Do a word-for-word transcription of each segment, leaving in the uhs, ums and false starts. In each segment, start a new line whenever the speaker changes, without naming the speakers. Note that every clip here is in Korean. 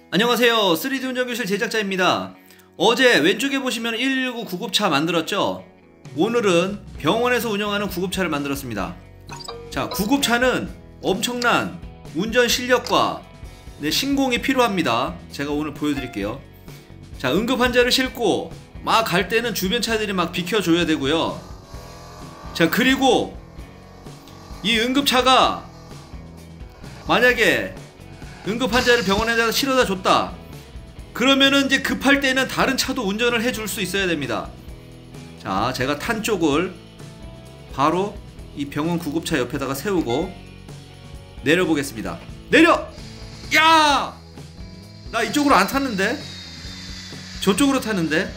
안녕하세요. 쓰리디 운전교실 제작자입니다. 어제 왼쪽에 보시면 일일구 구급차 만들었죠? 오늘은 병원에서 운영하는 구급차를 만들었습니다. 자, 구급차는 엄청난 운전 실력과 네, 신공이 필요합니다. 제가 오늘 보여드릴게요. 자, 응급 환자를 싣고 막 갈 때는 주변 차들이 막 비켜줘야 되고요. 자, 그리고 이 응급차가 만약에 응급 환자를 병원에다 실어다 줬다 그러면은 이제 급할 때는 다른 차도 운전을 해줄 수 있어야 됩니다. 자, 제가 탄 쪽을 바로 이 병원 구급차 옆에다가 세우고 내려보겠습니다. 내려! 야! 나 이쪽으로 안 탔는데? 저쪽으로 탔는데?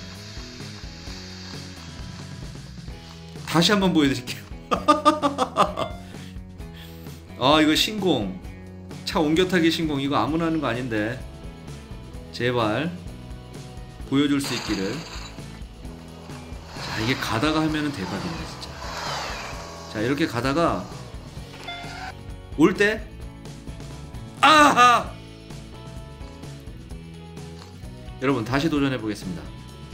다시 한번 보여드릴게요. 아, 이거 신공, 차 옮겨타기 신공, 이거 아무나 하는 거 아닌데 제발 보여줄 수 있기를. 자, 이게 가다가 하면은 대박입니다 진짜. 자, 이렇게 가다가 올 때 아하! 여러분 다시 도전해 보겠습니다.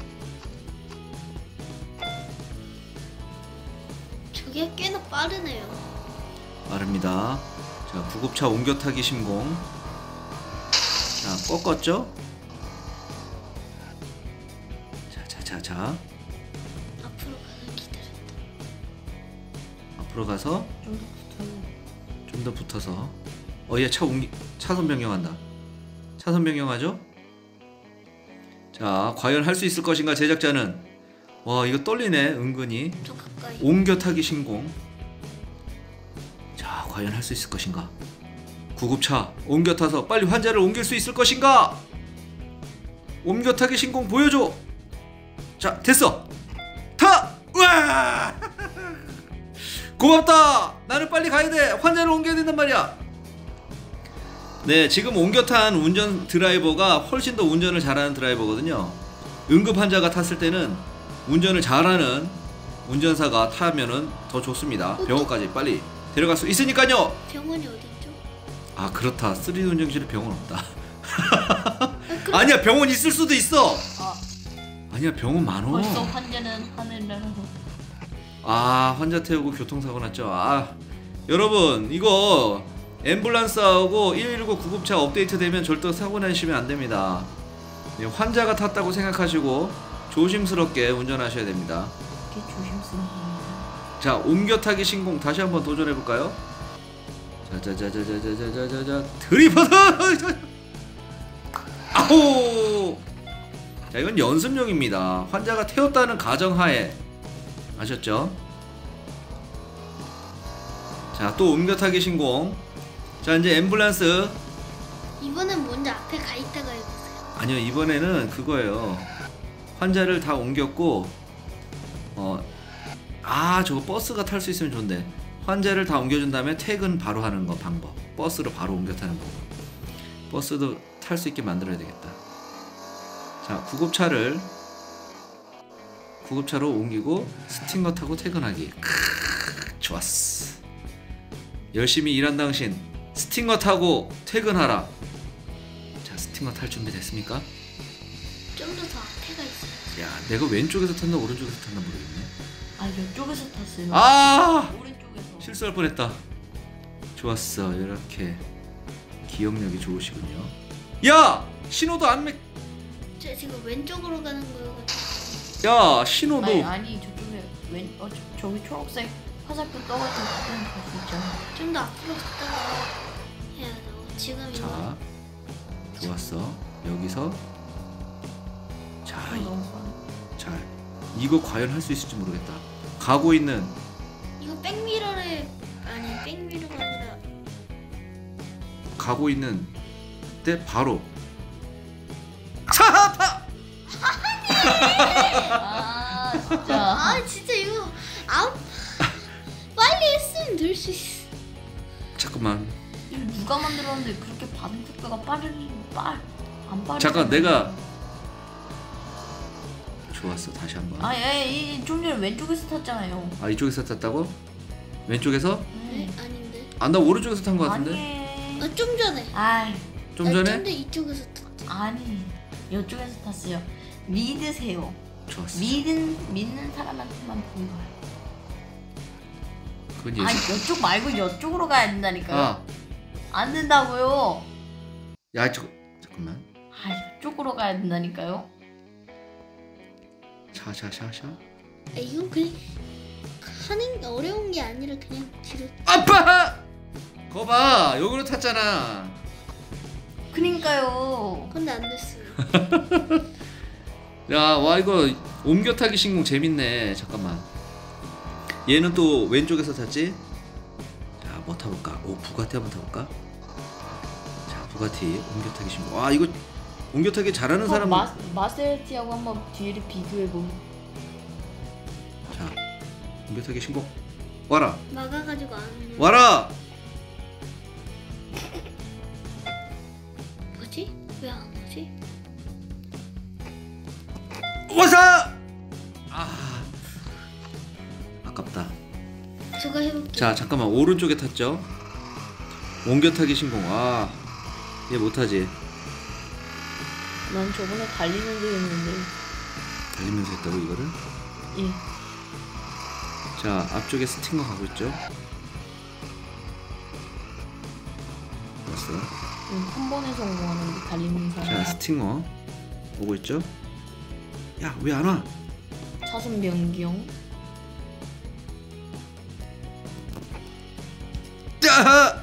저게 꽤나 빠르네요.
빠릅니다. 자, 구급차 옮겨타기 신공. 자, 꺾었죠? 자, 자, 자, 자.
앞으로 가서 기다렸다.
앞으로 가서
좀 더 붙어요.
좀 더 붙어서. 어, 얘 차 옮기, 차선 변경한다. 차선 변경하죠? 자, 과연 할 수 있을 것인가 제작자는. 와, 이거 떨리네 은근히.
좀 가까이.
옮겨타기 신공. 자, 과연 할 수 있을 것인가? 구급차 옮겨타서 빨리 환자를 옮길 수 있을 것인가? 옮겨타기 신공 보여줘. 자, 됐어. 타! 우와! 고맙다. 나는 빨리 가야 돼. 환자를 옮겨야 된단 말이야. 네, 지금 옮겨탄 운전 드라이버가 훨씬 더 운전을 잘하는 드라이버거든요. 응급 환자가 탔을 때는 운전을 잘하는 운전사가 타면은 더 좋습니다. 병원까지 빨리 데려갈 수 있으니까요.
병원이 어딨죠?
아, 그렇다. 쓰리디 운전실에 병원 없다.
아, 그럼...
아니야, 병원 있을 수도 있어.
아,
아니야, 병원 많어.
벌써 환자는 하늘나라로.
아, 환자 태우고 교통사고 났죠. 아, 여러분 이거 앰뷸런스하고 일일구 구급차 업데이트 되면 절대 사고 나시면 안 됩니다. 네, 환자가 탔다고 생각하시고 조심스럽게 운전하셔야 됩니다.
이렇게 조심스럽게.
자, 옮겨타기 신공 다시 한번 도전해 볼까요? 자자자자자자자자자 드리퍼드. 아호. 자, 이건 연습용입니다. 환자가 태웠다는 가정하에. 아셨죠? 자, 또 옮겨타기 신공. 자, 이제 앰뷸런스.
이번엔 먼저 앞에 가 있다가 해보세요.
아니요, 이번에는 그거예요. 환자를 다 옮겼고, 어, 아, 저거 버스가 탈 수 있으면 좋은데. 환자를 다 옮겨준 다음에 퇴근 바로 하는 거 방법. 버스로 바로 옮겨 타는 방법. 버스도 탈 수 있게 만들어야 되겠다. 자, 구급차를 구급차로 옮기고 스팅거 타고 퇴근하기. 크으, 좋았어. 열심히 일한 당신 스팅거 타고 퇴근하라. 자, 스팅거 탈 준비 됐습니까?
좀 더 더 앞에 가 있어요.
야, 내가 왼쪽에서 탔나 오른쪽에서 탔나 모르겠네.
아, 이쪽에서 탔어요.
아!
오른쪽에서.
실수할 뻔했다. 좋았어. 이렇게 기억력이 좋으시군요. 야! 신호도 안 맥...
저 지금 왼쪽으로 가는 거여가지고.
야, 신호도...
아니, 아니 저쪽에 왼, 어, 저, 저기 초록색 화살표 떠가지고 그냥 갈수 있잖아.
좀 더 앞으로 갔다가 해야 돼. 지금 이거.
자, 좋았어. 여기서 자,
아,
이,
너무 빠르.
자, 이거 과연 할 수 있을지 모르겠다. 가고 있는
이거 백미러를 아니 백미러가 아니라
가고 있는 때 바로 차! 타!
아, 진짜.
아 진짜 이거 아 빨리 했으면 될 수 있어.
잠깐만.
이거 누가 만들었는데 그렇게 반응 속도가 빠르니 빨 안 빠르.
잠깐, 내가 좋았어. 다시 한번.
아, 예, 좀 전에 왼쪽에서 탔잖아요.
아, 이쪽에서 탔다고? 왼쪽에서?
네? 아닌데.
아, 나 오른쪽에서 탄 거 같은데?
아니.
아, 좀 전에.
아이.
좀
나
전에?
근데 이쪽에서 탔지.
아니 이쪽에서 탔어요. 믿으세요.
좋았어.
믿은 믿는 사람한테만 보여요.
그건
아니
예수.
이쪽 말고 이쪽으로 가야 된다니까요.
아,
안 된다고요.
야, 저 잠깐만.
아 이쪽으로 가야 된다니까요.
샤, 샤, 샤, 샤.
아, 이건 그냥 하는 게 어려운 게 아니라 그냥 뒤로.
아빠! 거봐, 여기로 탔잖아.
그러니까요.
근데 안 됐어요.
야, 와 이거 옮겨 타기 신공 재밌네. 잠깐만. 얘는 또 왼쪽에서 탔지? 자, 뭐 타볼까? 오, 부가티 한번 타볼까? 자, 부가티 옮겨 타기 신공. 와, 이거 옮겨 타기 잘하는
어,
사람은.
마, 마세라티하고 한번 뒤를 비교해보면.
자, 옮겨 타기 신공. 와라,
막아가지고 안 오는.
와라.
뭐지? 왜 안 오지?
와사. 아, 아깝다.
제가 해볼게요.
자, 잠깐만, 오른쪽에 탔죠? 옮겨 타기 신공. 아, 얘 못하지.
난 저번에 달리면서 했는데.
달리면서 했다고 이거를?
예.
자, 앞쪽에 스팅어 가고 있죠? 왔어.
응, 한 번에 성공하는데 달리는
자,
사람.
스팅어 오고 있죠? 야, 왜 안 와?
차선 변경.
야!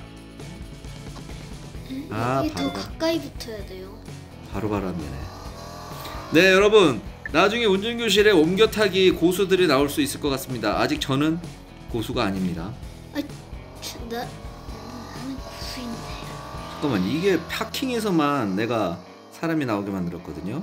응?
아,
이게 더
바로.
가까이 붙어야 돼요.
바로바로 하면 되네. 네, 여러분, 나중에 운전교실에 옮겨타기 고수들이 나올 수 있을 것 같습니다. 아직 저는 고수가 아닙니다.
저, 나 나는 고수인데.
잠깐만, 이게 파킹에서만 내가 사람이 나오게 만들었거든요.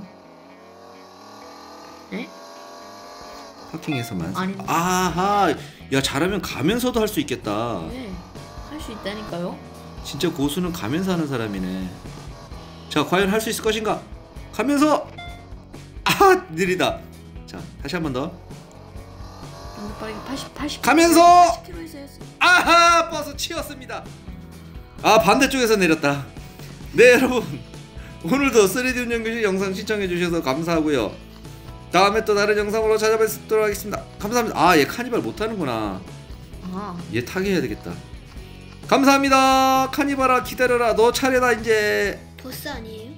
네?
파킹에서만.
아니.
아하, 야, 잘하면 가면서도 할 수 있겠다.
네. 할 수 있다니까요.
진짜 고수는 가면서 하는 사람이네. 자, 과연 할 수 있을 것인가? 가면서. 아, 느리다. 자, 다시 한 번 더.
근데 빠르게 팔십, 팔십.
가면서!
팔십 킬로미터에서 했어.
아하, 버스 치웠습니다. 아, 반대쪽에서 내렸다. 네, 여러분, 오늘도 쓰리디 운전교실 영상 시청해 주셔서 감사하고요. 다음에 또 다른 영상으로 찾아뵙도록 하겠습니다. 감사합니다. 아, 얘 카니발 못하는구나.
아.
얘 타게 해야 되겠다. 감사합니다. 카니발아, 기다려라. 너 차례다 이제.
보스 아니에요?